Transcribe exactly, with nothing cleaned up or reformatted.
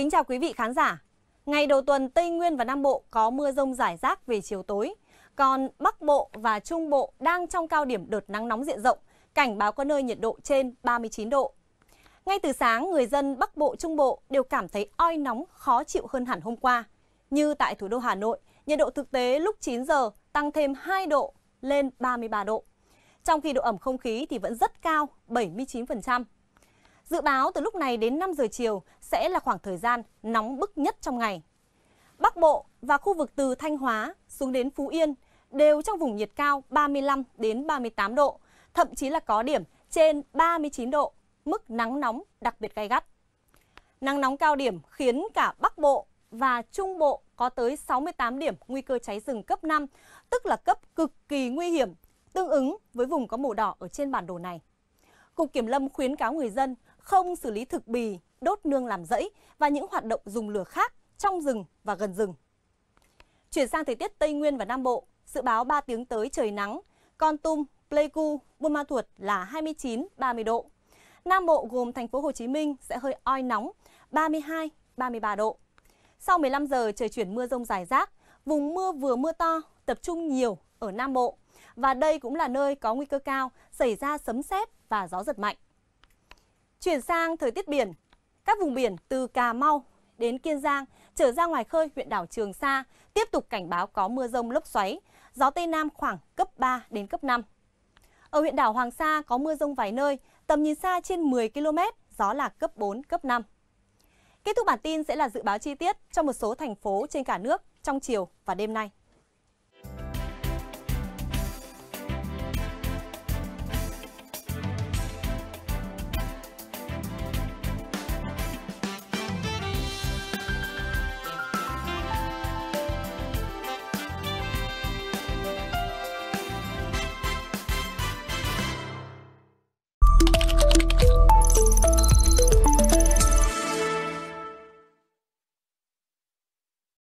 Kính chào quý vị khán giả. Ngày đầu tuần Tây Nguyên và Nam Bộ có mưa rông rải rác về chiều tối. Còn Bắc Bộ và Trung Bộ đang trong cao điểm đợt nắng nóng diện rộng, cảnh báo có nơi nhiệt độ trên ba mươi chín độ. Ngay từ sáng, người dân Bắc Bộ, Trung Bộ đều cảm thấy oi nóng khó chịu hơn hẳn hôm qua. Như tại thủ đô Hà Nội, nhiệt độ thực tế lúc chín giờ tăng thêm hai độ lên ba mươi ba độ. Trong khi độ ẩm không khí thì vẫn rất cao, bảy mươi chín phần trăm. Dự báo từ lúc này đến năm giờ chiều sẽ là khoảng thời gian nóng bức nhất trong ngày. Bắc Bộ và khu vực từ Thanh Hóa xuống đến Phú Yên đều trong vùng nhiệt cao ba mươi lăm đến ba mươi tám độ, thậm chí là có điểm trên ba mươi chín độ, mức nắng nóng đặc biệt gay gắt. Nắng nóng cao điểm khiến cả Bắc Bộ và Trung Bộ có tới sáu mươi tám điểm nguy cơ cháy rừng cấp năm, tức là cấp cực kỳ nguy hiểm, tương ứng với vùng có màu đỏ ở trên bản đồ này. Cục Kiểm lâm khuyến cáo người dân không xử lý thực bì, đốt nương làm rẫy và những hoạt động dùng lửa khác trong rừng và gần rừng. Chuyển sang thời tiết Tây Nguyên và Nam Bộ, dự báo ba tiếng tới trời nắng, Kon Tum, Pleiku, Buôn Ma Thuột là hai mươi chín đến ba mươi độ. Nam Bộ gồm thành phố Hồ Chí Minh sẽ hơi oi nóng, ba mươi hai đến ba mươi ba độ. Sau mười lăm giờ trời chuyển mưa rông rải rác, vùng mưa vừa mưa to tập trung nhiều ở Nam Bộ. Và đây cũng là nơi có nguy cơ cao xảy ra sấm sét và gió giật mạnh. Chuyển sang thời tiết biển, các vùng biển từ Cà Mau đến Kiên Giang trở ra ngoài khơi huyện đảo Trường Sa tiếp tục cảnh báo có mưa rông lốc xoáy, gió Tây Nam khoảng cấp ba đến cấp năm. Ở huyện đảo Hoàng Sa có mưa rông vài nơi, tầm nhìn xa trên mười ki lô mét, gió là cấp bốn, cấp năm. Kết thúc bản tin sẽ là dự báo chi tiết cho một số thành phố trên cả nước trong chiều và đêm nay.